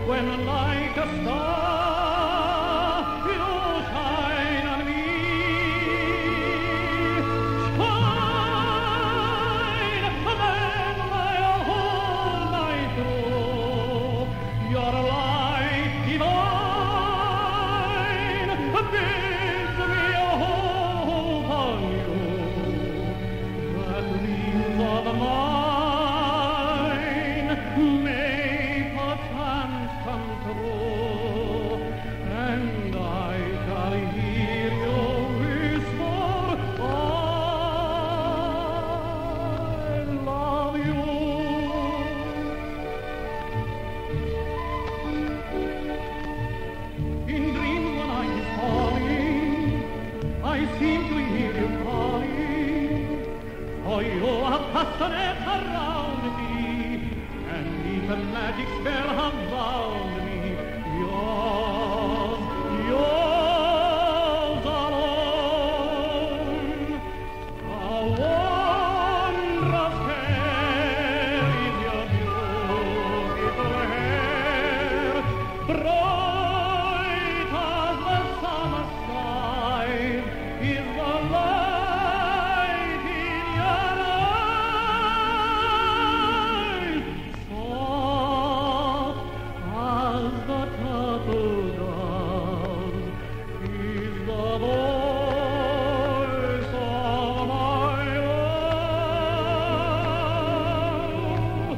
when like a star you shine on me. Shine, then my whole night through, your light divine bids me hope on you. That dreams of mine may perchance come true, and I shall hear you whisper, I love you. In dreams when I am falling, I seem to hear you calling, for you are passionate around me, and neath a magic spell have bound me. Yours, yours alone. How wondrous fair is your beautiful hair, bright as the summer sky is the light in your eyes, soft as the turtle doves is the voice of my love.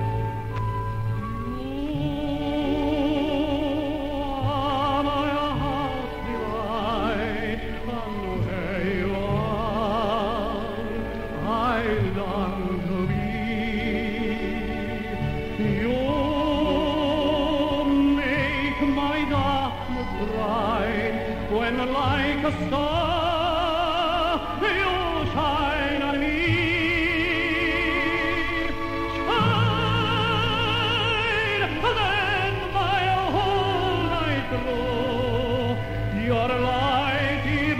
You are my heart's delight, and where you are, I long to be. You make my darkness bright, when like a star you shine on me. Shine, then my whole night through, your light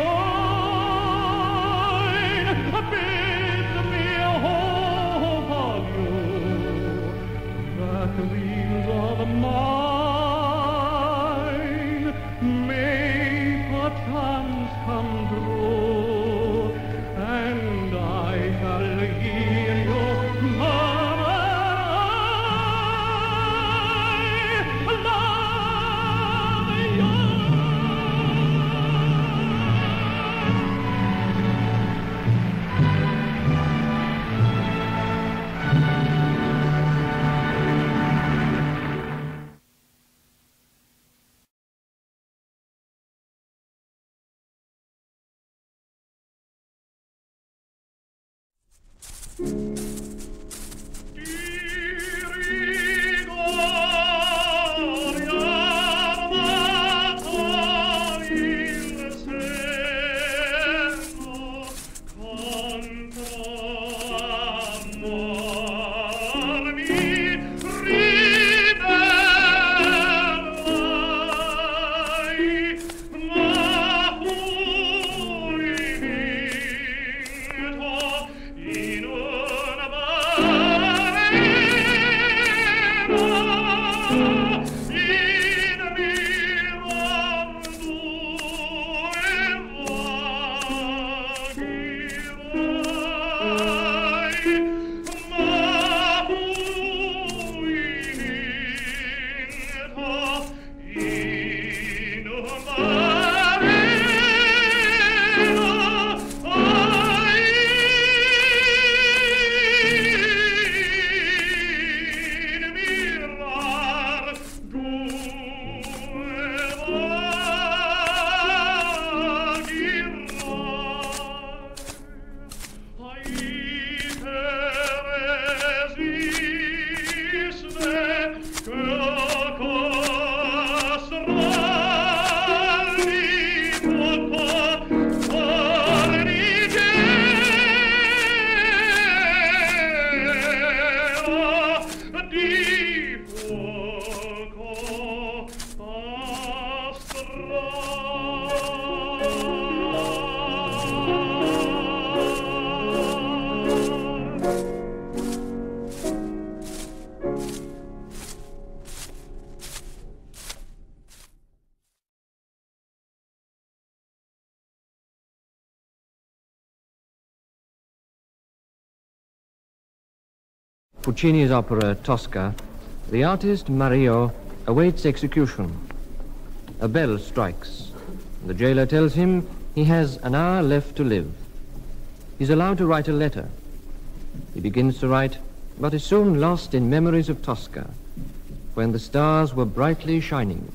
divine bids me hope of you. That dreams of mine may perchance come true, and I shall hear you murmur, I love you. Rigori, armato, il servo contro amor mi ribellai, ma fui vinto in un Puccini's opera Tosca, the artist Mario awaits execution. A bell strikes. The jailer tells him he has an hour left to live. He's allowed to write a letter. He begins to write, but is soon lost in memories of Tosca, when the stars were brightly shining.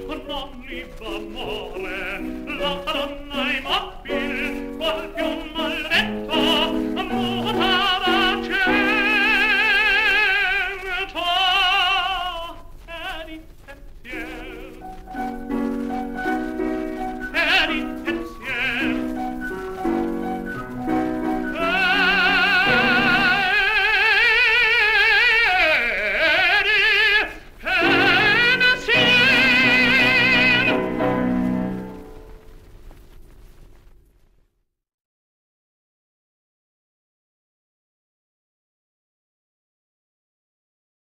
La donna in mobile, qual più mal